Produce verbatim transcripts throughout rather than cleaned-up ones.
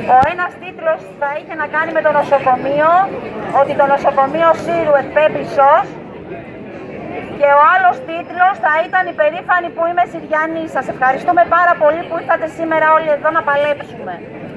Ο ένας τίτλος θα είχε να κάνει με το νοσοκομείο, ότι το νοσοκομείο Σύρου εκπέμπει σως. Και ο άλλος τίτλος θα ήταν «Η περήφανη που είμαι Συριανή». Σας ευχαριστούμε πάρα πολύ που ήρθατε σήμερα όλοι εδώ να παλέψουμε.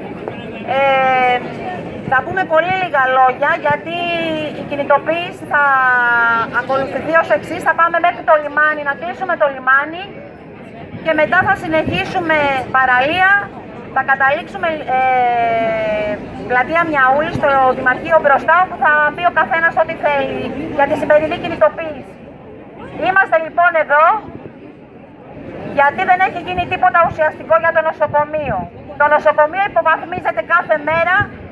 Ε, θα πούμε πολύ λίγα λόγια, γιατί η κινητοποίηση θα ακολουθηθεί ως εξής. Θα πάμε μέχρι το λιμάνι, να κλείσουμε το λιμάνι και μετά θα συνεχίσουμε παραλία. Θα καταλήξουμε ε, πλατεία Μιαούλη στο Δημαρχείο μπροστά, όπου θα πει ο καθένας ό,τι θέλει για τη σημερινή κινητοποίηση. Είμαστε λοιπόν εδώ γιατί δεν έχει γίνει τίποτα ουσιαστικό για το νοσοκομείο. Το νοσοκομείο υποβαθμίζεται κάθε μέρα,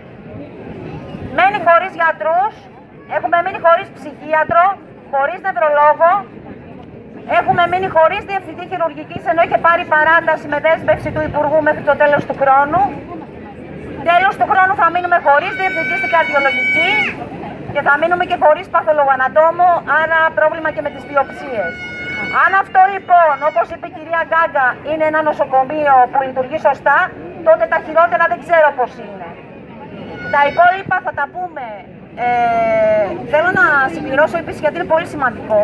μένει χωρίς γιατρούς, έχουμε μείνει χωρίς ψυχίατρο, χωρίς νευρολόγο, έχουμε μείνει χωρίς διευθυντή χειρουργικής, ενώ είχε πάρει παράταση με δέσμευση του Υπουργού μέχρι το τέλος του χρόνου. Τέλος του χρόνου θα μείνουμε χωρίς διευθυντή στην καρδιολογική και θα μείνουμε και χωρίς παθολογοανατόμο, άρα πρόβλημα και με τις βιοψίες. Αν αυτό λοιπόν, όπως είπε η κυρία Γκάγκα, είναι ένα νοσοκομείο που λειτουργεί σωστά, τότε τα χειρότερα δεν ξέρω πώς είναι. Τα υπόλοιπα θα τα πούμε. Ε, θέλω να συμπληρώσω επίσης, γιατί είναι πολύ σημαντικό.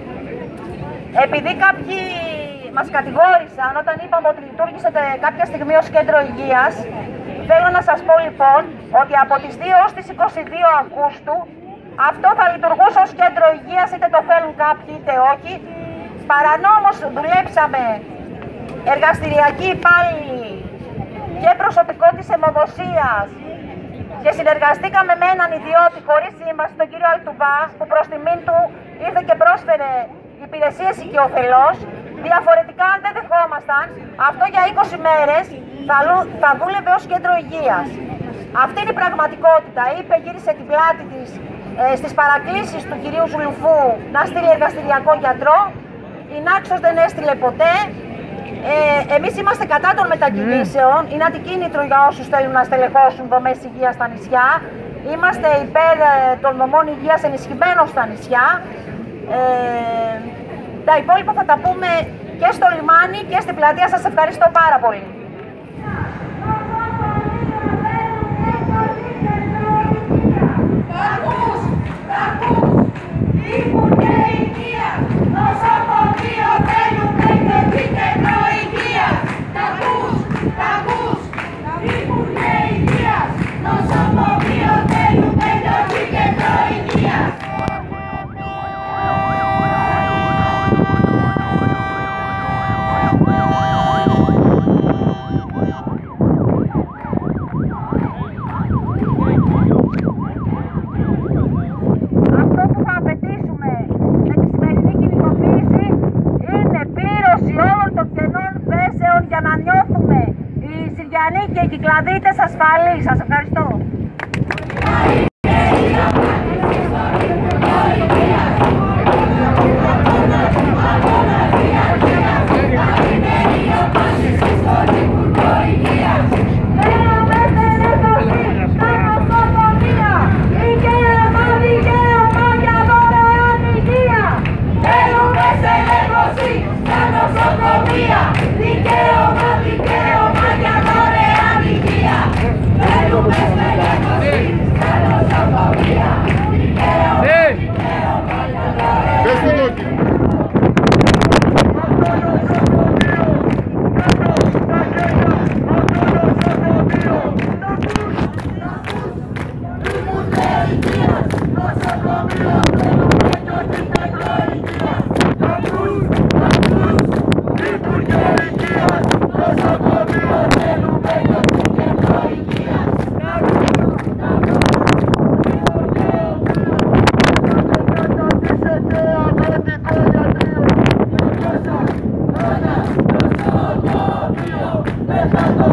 Επειδή κάποιοι μας κατηγόρησαν όταν είπαμε ότι λειτουργήσε κάποια στιγμή ως κέντρο υγείας, θέλω να σας πω λοιπόν ότι από τις δύο ως τις είκοσι δύο Αυγούστου αυτό θα λειτουργούσε ως κέντρο υγείας, είτε το θέλουν κάποιοι είτε όχι. Παρανόμως δουλέψαμε εργαστηριακοί υπάλληλοι και προσωπικό της αιμοδοσίας και συνεργαστήκαμε με έναν ιδιώτη χωρίς σύμβαση, τον κύριο Αλτουβά, που προς τιμήν του ήρθε και πρόσφερε υπηρεσίες οικειοθελώς. Διαφορετικά, αν δεν δεχόμασταν, αυτό για είκοσι μέρες θα, θα δούλευε ως κέντρο υγείας. Αυτή είναι η πραγματικότητα. Είπε, γύρισε την πλάτη της ε, στις παρακλήσεις του κυρίου Ζουλουφού να στείλει εργαστηριακό γιατρό. Η Νάξος δεν έστειλε ποτέ. Ε, εμείς είμαστε κατά των μετακινήσεων. Είναι αντικίνητρο για όσους θέλουν να στελεχώσουν δομές υγείας στα νησιά. Είμαστε υπέρ ε, των δομών υγείας ενισχυμένων στα νησιά. Ε, τα υπόλοιπα θα τα πούμε και στο λιμάνι και στην πλατεία. Σας ευχαριστώ πάρα πολύ. Και οι κυκλαδίτες ασφαλείς. Σας ευχαριστώ. Let's go.